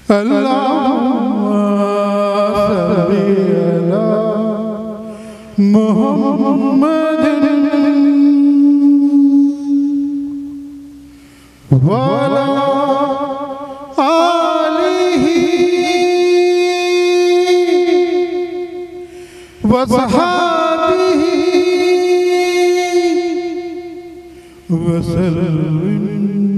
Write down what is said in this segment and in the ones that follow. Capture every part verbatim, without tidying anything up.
اللہم صلی علی محمد وعلی آلہ وصحابہ وسلم۔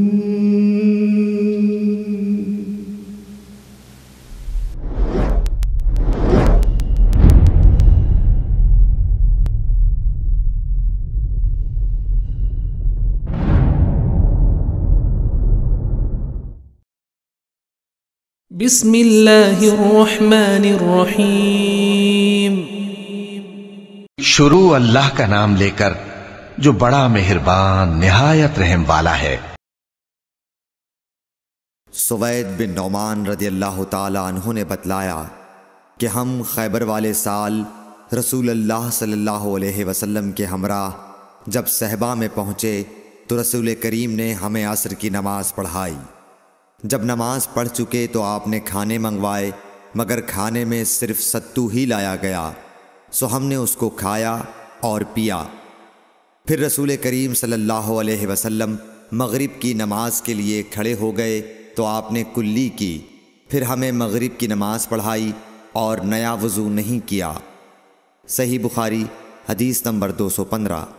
بسم اللہ الرحمن الرحیم۔ شروع اللہ کا نام لے کر جو بڑا مہربان نہایت رحم والا ہے۔ سوید بن نعمان رضی اللہ تعالی عنہ نے بتلایا کہ ہم خیبر والے سال رسول اللہ صلی اللہ علیہ وسلم کے ہمراہ جب صحبہ میں پہنچے تو رسول کریم نے ہمیں عصر کی نماز پڑھائی۔ جب نماز پڑھ چکے تو آپ نے کھانے منگوائے، مگر کھانے میں صرف ستو ہی لایا گیا، سو ہم نے اس کو کھایا اور پیا۔ پھر رسول کریم صلی اللہ علیہ وسلم مغرب کی نماز کے لیے کھڑے ہو گئے تو آپ نے کلی کی، پھر ہمیں مغرب کی نماز پڑھائی اور نیا وضو نہیں کیا۔ صحیح بخاری حدیث نمبر دو سو پندرہ۔